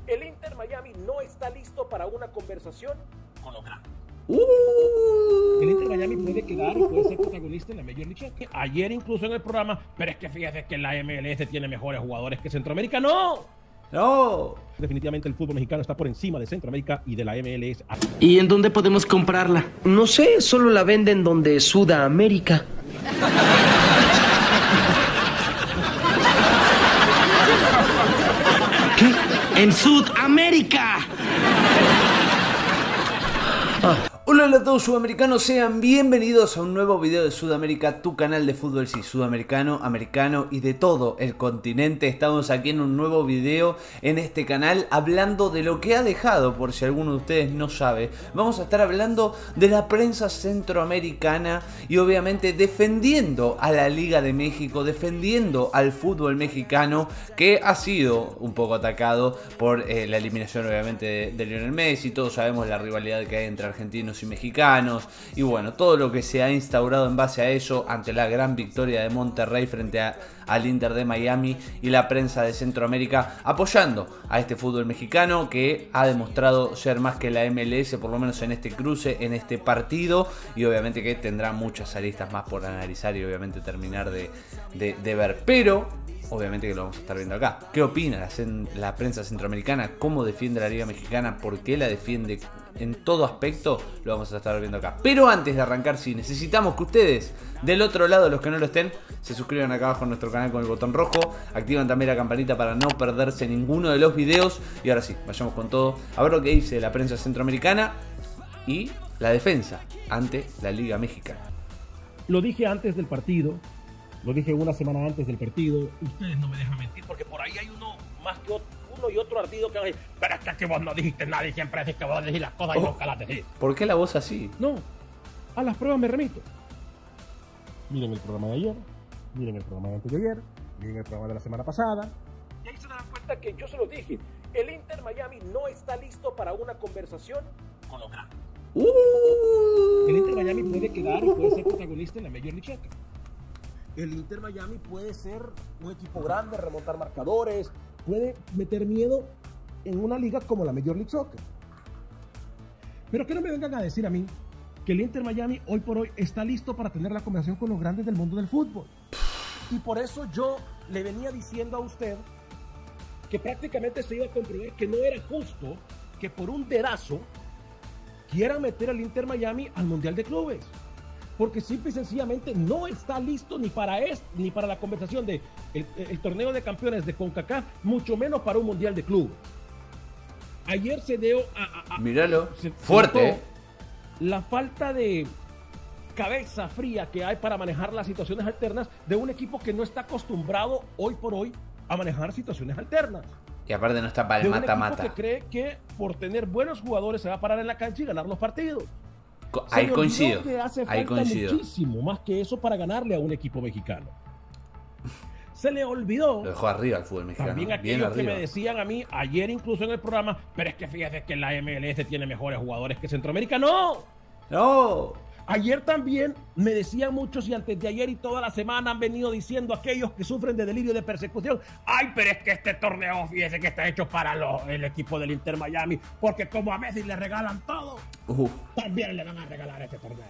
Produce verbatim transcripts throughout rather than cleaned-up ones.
El Inter Miami no está listo para una conversación con los grandes. Uh, El Inter Miami puede quedar y puede ser protagonista en la Major League Soccer. Ayer incluso en el programa, pero es que fíjate que la M L S tiene mejores jugadores que Centroamérica. ¡No! no. Definitivamente el fútbol mexicano está por encima de Centroamérica y de la M L S. ¿Y en dónde podemos comprarla? No sé, solo la venden donde Sudamérica. ¿Qué? ¡En Sudamérica! Ah. Hola a todos sudamericanos, sean bienvenidos a un nuevo video de Sudamérica, tu canal de fútbol, sí, sudamericano, americano y de todo el continente. Estamos aquí en un nuevo video en este canal hablando de lo que ha dejado, por si alguno de ustedes no sabe. Vamos a estar hablando de la prensa centroamericana y obviamente defendiendo a la Liga de México, defendiendo al fútbol mexicano que ha sido un poco atacado por eh, la eliminación obviamente de, de Lionel Messi. Todos sabemos la rivalidad que hay entre argentinos y mexicanos y bueno, todo lo que se ha instaurado en base a eso ante la gran victoria de Monterrey frente a, al Inter de Miami y la prensa de Centroamérica apoyando a este fútbol mexicano que ha demostrado ser más que la M L S, por lo menos en este cruce, en este partido, y obviamente que tendrá muchas aristas más por analizar y obviamente terminar de, de, de ver, pero obviamente que lo vamos a estar viendo acá. ¿Qué opina la, la prensa centroamericana? ¿Cómo defiende la Liga Mexicana? ¿Por qué la defiende en todo aspecto? Lo vamos a estar viendo acá. Pero antes de arrancar, sí, necesitamos que ustedes, del otro lado, los que no lo estén, se suscriban acá abajo a nuestro canal con el botón rojo. Activan también la campanita para no perderse ninguno de los videos. Y ahora sí, vayamos con todo a ver lo que dice la prensa centroamericana y la defensa ante la Liga Mexicana. Lo dije antes del partido. Lo dije una semana antes del partido. Ustedes no me dejan mentir porque por ahí hay uno más que otro, uno y otro ardido que va a decir, pero es que aquí vos no dijiste nada y siempre decís que vos decís las cosas y Oh, nunca las decís. ¿Por qué la voz así? No, a las pruebas me remito. Miren el programa de ayer, miren el programa de antes de ayer, miren el programa de la semana pasada. Y ahí se dan cuenta que yo se lo dije. El Inter Miami no está listo para una conversación con los grandes. Uh, El Inter Miami puede quedar y puede ser protagonista en la Major League Soccer. El Inter Miami puede ser un equipo grande, remontar marcadores, puede meter miedo en una liga como la Major League Soccer. Pero que no me vengan a decir a mí que el Inter Miami hoy por hoy está listo para tener la conversación con los grandes del mundo del fútbol. Y por eso yo le venía diciendo a usted que prácticamente se iba a comprobar que no era justo que por un dedazo quieran meter al Inter Miami al Mundial de Clubes. Porque simple y sencillamente no está listo ni para esto, ni para la conversación de el, el torneo de campeones de CONCACAF, mucho menos para un mundial de clubes. Ayer se dio a, a, a míralo, se, fuerte. Se la falta de cabeza fría que hay para manejar las situaciones alternas de un equipo que no está acostumbrado hoy por hoy a manejar situaciones alternas. Y aparte no está para el mata-mata. Que cree que por tener buenos jugadores se va a parar en la cancha y ganar los partidos. Ahí coincido, que hace ahí falta coincido. Muchísimo más que eso para ganarle a un equipo mexicano. Se le olvidó. Lo dejó arriba el fútbol mexicano. También aquellos que me decían a mí ayer incluso en el programa, pero es que fíjate que la M L S tiene mejores jugadores que Centroamérica. ¡No! ¡No! Ayer también me decían muchos y antes de ayer y toda la semana han venido diciendo aquellos que sufren de delirio de persecución. Ay, pero es que este torneo, fíjese que está hecho para los, el equipo del Inter Miami, porque como a Messi le regalan todo, uh. también le van a regalar este torneo.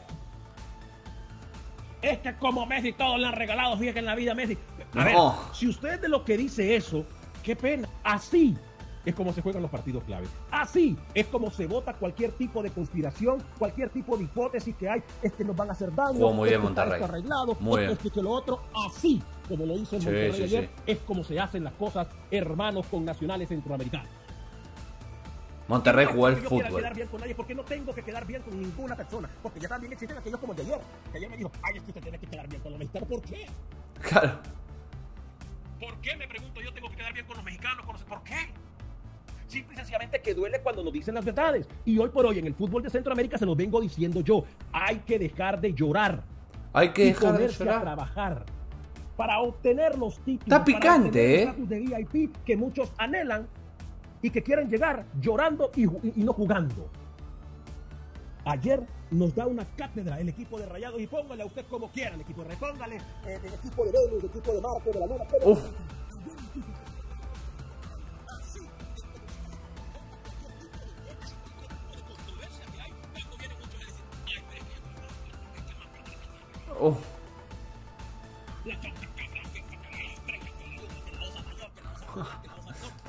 Es que como Messi todos le han regalado, fíjate en la vida Messi. A no. ver, si usted es de lo que dice eso, qué pena. Así es como se juegan los partidos clave. Así es como se vota cualquier tipo de conspiración, cualquier tipo de hipótesis que hay. Es que nos van a hacer daño. Jugó muy bien es que Monterrey. Está arreglado, muy es bien. que, que lo otro, así como lo hizo el sí, Monterrey sí, ayer, sí. es como se hacen las cosas, hermanos con nacionales centroamericanos. Monterrey jugó el yo fútbol. Quedar bien con nadie, porque no tengo que quedar bien con ninguna persona. Porque ya también existen aquellos como el de ayer. Que ayer me dijo, ay, es que usted tiene que quedar bien con los mexicanos. ¿Por qué? Claro. ¿Por qué, me pregunto yo, tengo que quedar bien con los mexicanos? Con los... ¿Por qué? Simple y sencillamente que duele cuando nos dicen las verdades. Y hoy por hoy en el fútbol de Centroamérica se los vengo diciendo yo. Hay que dejar de llorar. Hay que y dejar de ponerse llorar. a trabajar para obtener los títulos. Está picante, para ¿eh? El estatus de V I P que muchos anhelan y que quieren llegar llorando y, y, y no jugando. Ayer nos da una cátedra el equipo de Rayados y póngale a usted como quiera, el equipo de Rayados, póngale eh, el equipo de Venus, el equipo de Marco, de la Luna, pero... Uf.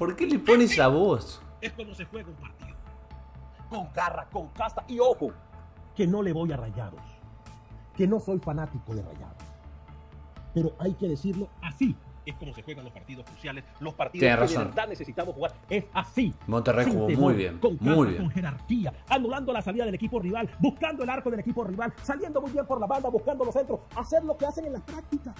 ¿Por qué le pones esa voz? Es como se juega un partido. Con garra, con casta y ojo, que no le voy a Rayados. Que no soy fanático de Rayados. Pero hay que decirlo así. Es como se juegan los partidos cruciales, los partidos Tienes que razón. de verdad necesitamos jugar. Es así. Monterrey Sin jugó temor, muy bien, con calma, muy bien. con jerarquía, anulando la salida del equipo rival, buscando el arco del equipo rival, saliendo muy bien por la banda, buscando los centros, hacer lo que hacen en las prácticas.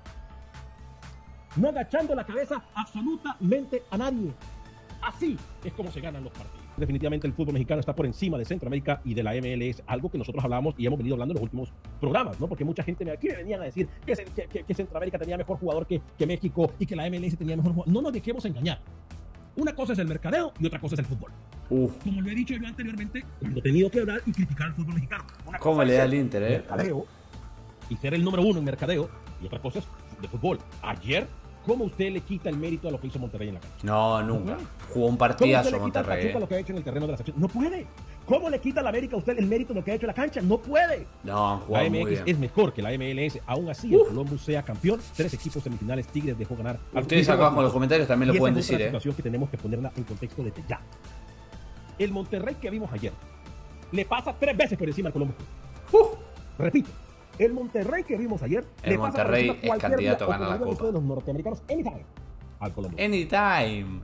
No agachando la cabeza absolutamente a nadie. Así es como se ganan los partidos. Definitivamente el fútbol mexicano está por encima de Centroamérica y de la M L S, algo que nosotros hablamos y hemos venido hablando en los últimos programas, ¿no? Porque mucha gente aquí me venían a decir que, que, que, que Centroamérica tenía mejor jugador que, que México y que la M L S tenía mejor jugador. No nos dejemos engañar. Una cosa es el mercadeo y otra cosa es el fútbol. Uf. Como lo he dicho yo anteriormente, cuando he tenido que hablar y criticar al fútbol mexicano. Una ¿Cómo cosa le es da el al Inter, eh? mercadeo y ser el número uno en mercadeo y otra cosa es de fútbol. Ayer, ¿cómo usted le quita el mérito a lo que hizo Monterrey en la cancha? No, nunca. Jugó un ¿Cómo partidazo usted le quita al Monterrey. Pachuca eh. lo que ha hecho en el terreno de la sección? No puede. ¿Cómo le quita a la América a usted el mérito de lo que ha hecho en la cancha? No puede. No, han La jugado muy M X bien. es mejor que la M L S. Aún así, el Columbus sea campeón. Tres equipos semifinales. Tigres dejó ganar. al Ustedes Fútbol acá abajo en los Club. comentarios también Y lo esa pueden es otra decir, eh. situación que tenemos que ponerla en contexto desde ya. El Monterrey que vimos ayer le pasa tres veces por encima al Columbus. Uh. Repito. El Monterrey que vimos ayer El le pasa por Monterrey encima es cualquier candidato día, a ganar o la como digan Copa. ustedes, los norteamericanos, anytime, al Columbus. Anytime.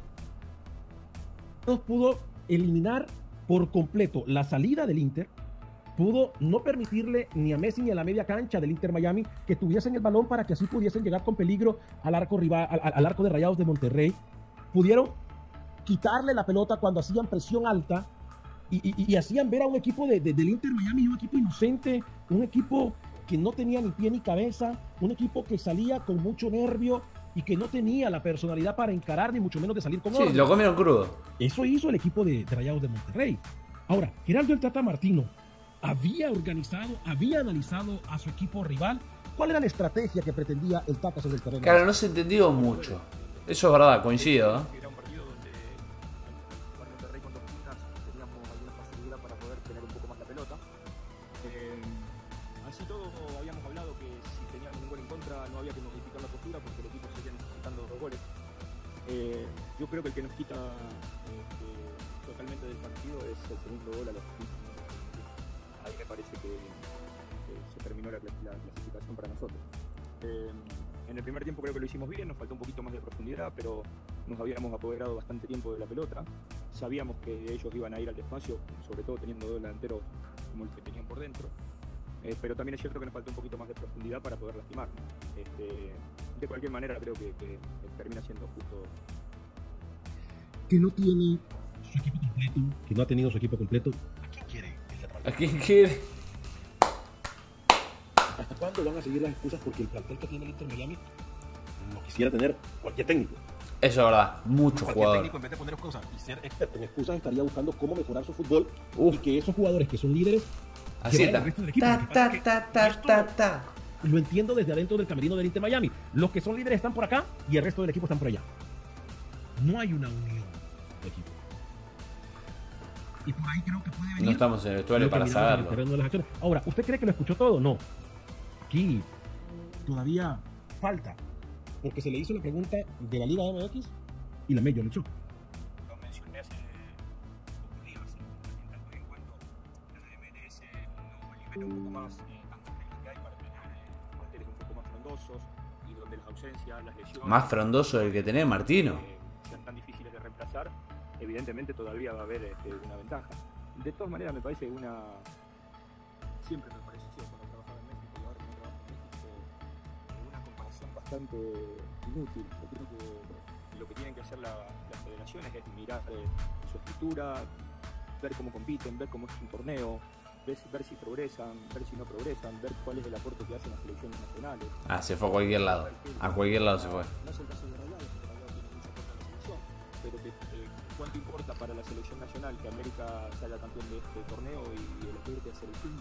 Nos pudo eliminar por completo la salida del Inter, pudo no permitirle ni a Messi ni a la media cancha del Inter Miami que tuviesen el balón para que así pudiesen llegar con peligro al arco rival, al, al arco de Rayados de Monterrey. Pudieron quitarle la pelota cuando hacían presión alta y, y, y hacían ver a un equipo de, de, del Inter Miami, un equipo inocente, un equipo que no tenía ni pie ni cabeza, un equipo que salía con mucho nervio y que no tenía la personalidad para encarar ni mucho menos de salir con Sí, orden. lo comieron crudo. Eso hizo el equipo de, de Rayados de Monterrey. Ahora, Gerardo el Tata Martino había organizado, había analizado a su equipo rival. ¿Cuál era la estrategia que pretendía el Tata sobre el terreno? Claro, no se entendió mucho. Eso es verdad, coincido. ¿eh? Era un partido donde con Monterrey con dos puntas teníamos alguna facilidad para poder tener un poco más la pelota. Eh, así todo habíamos hablado que si teníamos un gol en contra no había que modificar la postura porque el equipo seguía necesitando dos goles. Eh, yo creo que el que nos quita este, totalmente del partido es el segundo gol a los quince minutos. Ahí me parece que, que se terminó la, la clasificación para nosotros. Eh, en el primer tiempo creo que lo hicimos bien, nos faltó un poquito más de profundidad, pero nos habíamos apoderado bastante tiempo de la pelota. Sabíamos que ellos iban a ir al despacio, sobre todo teniendo dos delanteros como el que tenían por dentro. Eh, pero también es cierto que nos faltó un poquito más de profundidad para poder lastimarnos. Este, de cualquier manera creo que, que termina siendo justo. Que no tiene su equipo completo, que no ha tenido su equipo completo. ¿A quién quiere el Tata Martino? ¿A quién quiere? ¿Hasta cuándo van a seguir las excusas? Porque el plantel que tiene el Inter Miami no quisiera tener cualquier técnico. Eso es verdad, mucho Cualquier jugador. técnico, en vez de poner excusas y ser experto en excusas, estaría buscando cómo mejorar su fútbol. Uf. Y que esos jugadores que son líderes Así lleven está. al resto del equipo. Ta, Lo que pasa ta, es ta, que ta, esto ta, ta. Lo entiendo desde adentro del camerino del Inter Miami. Los que son líderes están por acá y el resto del equipo están por allá. No hay una unión de equipo. Y por ahí creo que puede venir. No estamos en el vestuario lo que para miramos en el saberlo. terreno de las acciones. Ahora, ¿usted cree que lo escuchó todo? No. Aquí todavía falta. Porque se le hizo la pregunta de la Liga M X y la Major le echó. Lo mencioné hace pocos días, en tanto y en cuanto la M L S no libera un poco más eh, tantas reglas que hay para tener eh, planteles un poco más frondosos y donde las ausencias, las lesiones Más frondoso del que tenés, Martino. eh, sean tan difíciles de reemplazar, evidentemente todavía va a haber este, una ventaja. De todas maneras me parece una, siempre me pareció cuando trabajaba en México y ahora que no trabajo en México, eh, una comparación bastante inútil. Yo creo que lo que tienen que hacer la- las federaciones es mirar eh, su estructura, ver cómo compiten, ver cómo es un torneo, ver, si- ver si progresan, ver si no progresan, ver cuál es el aporte que hacen las selecciones nacionales. Ah, se fue a cualquier lado. A cualquier lado se fue. No es el caso de Rayados, porque Rayados tiene mucho aporte a la selección, pero que, eh, cuánto importa para la selección nacional que América salga campeón de este torneo y el aporte a selección.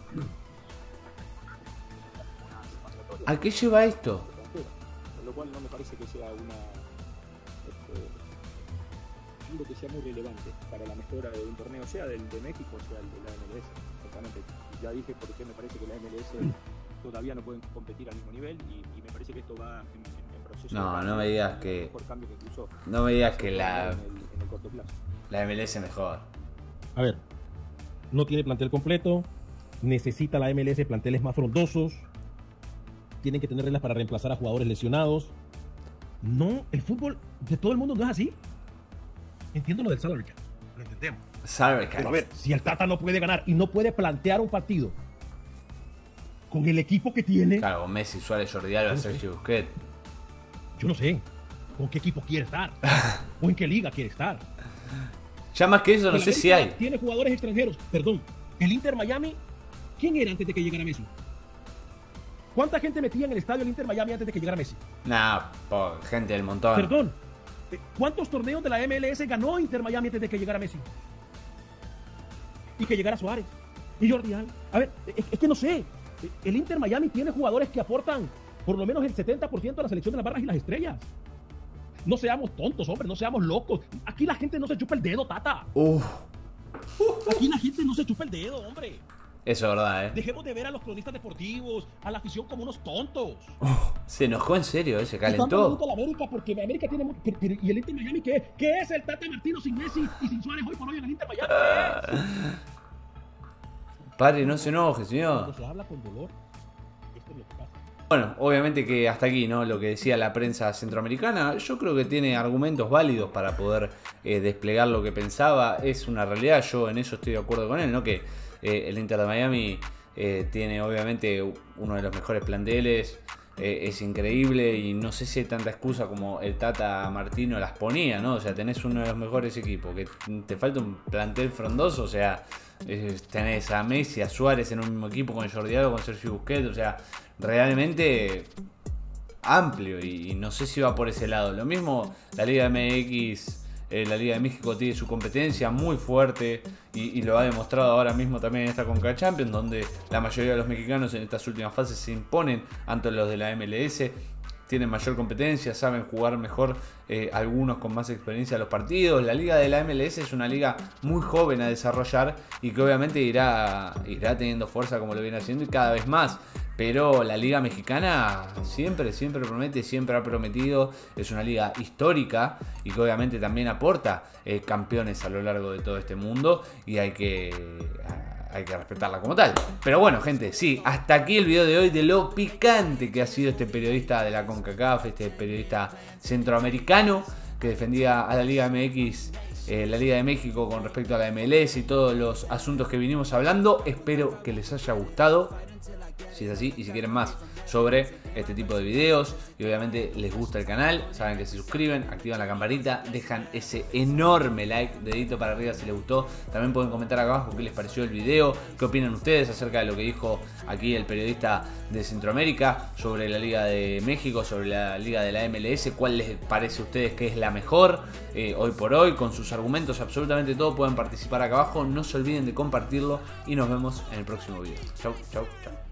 ¿A qué lleva esto? Con lo cual no me parece que sea una este, algo que sea muy relevante para la mejora de un torneo, sea del de México, sea el de la M L S. Exactamente. Ya dije por qué me parece que la M L S todavía no pueden competir al mismo nivel y, y me parece que esto va en, en, en proceso. sé si No, el no me cambio- digas el que- mejor cambio que incluso No me digas se que puede la, dar en el, en el corto plazo. la M L S mejor. A ver, no tiene plantel completo, necesita la M L S planteles más frondosos, tienen que tener reglas para reemplazar a jugadores lesionados. No, el fútbol de todo el mundo no es así. Entiendo lo del salary cap, lo entendemos. Salary cap. Pero a ver, si el Tata no puede ganar y no puede plantear un partido con el equipo que tiene, Claro, con Messi, Suárez, Jordi Alba, No sé. Sergio Busquets. yo no sé con qué equipo quiere estar o en qué liga quiere estar. Ya más que eso, no El sé si América hay. Tiene jugadores extranjeros. Perdón, el Inter Miami, ¿quién era antes de que llegara Messi? ¿Cuánta gente metía en el estadio el Inter Miami antes de que llegara Messi? Nah, por gente del montón. Perdón, ¿cuántos torneos de la M L S ganó Inter Miami antes de que llegara Messi? Y que llegara Suárez y Jordi Alba. A ver, es, es que no sé. El Inter Miami tiene jugadores que aportan por lo menos el setenta por ciento a la selección de las barras y las estrellas. No seamos tontos, hombre, no seamos locos. Aquí la gente no se chupa el dedo, Tata. Uf, Aquí la gente no se chupa el dedo, hombre. eso es verdad, eh. Dejemos de ver a los cronistas deportivos, a la afición como unos tontos. Se enojó en serio, eh, se Están calentó. bonito la América porque la América tiene mucho. pero- pero- ¿Y el Inter Miami qué? ¿Qué es el Tata Martino sin Messi y sin Suárez hoy por hoy en el Inter Miami? ¿Qué es? Padre, no se enoje, señor. Cuando se habla con dolor, esto es lo que pasa. Bueno, obviamente que hasta aquí, ¿no? Lo que decía la prensa centroamericana, yo creo que tiene argumentos válidos para poder eh, desplegar lo que pensaba. Es una realidad, yo en eso estoy de acuerdo con él, ¿no? Que eh, el Inter de Miami eh, tiene obviamente uno de los mejores planteles, eh, es increíble y no sé si hay tanta excusa como el Tata Martino las ponía, ¿no? O sea, tenés uno de los mejores equipos, que te falta un plantel frondoso, o sea, eh, tenés a Messi, a Suárez en un mismo equipo con Jordi Alba, con Sergio Busquets, o sea, realmente amplio y, y no sé si va por ese lado. Lo mismo la Liga M X, eh, la Liga de México tiene su competencia muy fuerte y, y lo ha demostrado ahora mismo también en esta Conca Champions, donde la mayoría de los mexicanos en estas últimas fases se imponen ante los de la M L S. Tienen mayor competencia, saben jugar mejor, eh, algunos con más experiencia los partidos. La liga de la M L S es una liga muy joven a desarrollar y que obviamente irá, irá teniendo fuerza como lo viene haciendo y cada vez más. Pero la liga mexicana siempre, siempre promete, siempre ha prometido. Es una liga histórica y que obviamente también aporta eh, campeones a lo largo de todo este mundo y hay que... hay que respetarla como tal. Pero bueno, gente, sí, hasta aquí el video de hoy de lo picante que ha sido este periodista de la CONCACAF, este periodista centroamericano que defendía a la Liga M X, eh, la Liga de México con respecto a la M L S y todos los asuntos que vinimos hablando. Espero que les haya gustado. Si es así y si quieren más sobre este tipo de videos y obviamente les gusta el canal, saben que se suscriben, activan la campanita, dejan ese enorme like, dedito para arriba si les gustó. También pueden comentar acá abajo qué les pareció el video, qué opinan ustedes acerca de lo que dijo aquí el periodista de Centroamérica sobre la Liga de México, sobre la Liga de la M L S, cuál les parece a ustedes que es la mejor eh, hoy por hoy, con sus argumentos, absolutamente todo. Pueden participar acá abajo, no se olviden de compartirlo y nos vemos en el próximo video. Chau, chau, chau.